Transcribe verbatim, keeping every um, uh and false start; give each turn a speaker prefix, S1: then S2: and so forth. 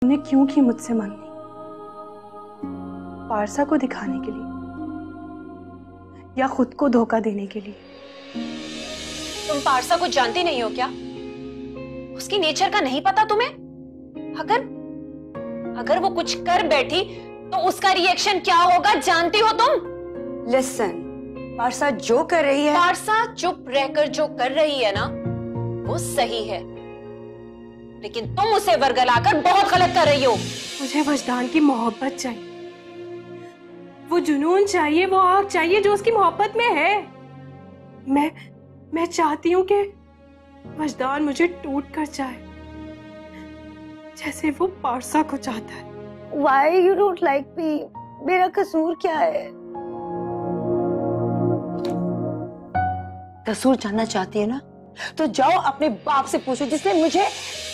S1: तुमने क्यों की मुझसे मांगनी? पारसा को दिखाने के लिए या खुद को धोखा देने के लिए?
S2: तुम पारसा को जानती नहीं हो क्या? उसकी नेचर का नहीं पता तुम्हें? अगर अगर वो कुछ कर बैठी तो उसका रिएक्शन क्या होगा जानती हो तुम?
S3: लिसन, पारसा जो कर रही है,
S2: पारसा चुप रहकर जो कर रही है ना वो सही है, लेकिन तुम उसे वर्गलाकर बहुत गलत कर रही हो।
S1: मुझे वजदान की मोहब्बत चाहिए, वो जुनून चाहिए, वो आग चाहिए जो उसकी मोहब्बत में है। मैं मैं चाहती हूँ कि वजदान मुझे टूट कर जाए जैसे वो पारसा को चाहता है।
S3: Why you don't like me? मेरा कसूर क्या है?
S4: कसूर जानना चाहती है ना तो जाओ अपने बाप से पूछो जिसने मुझे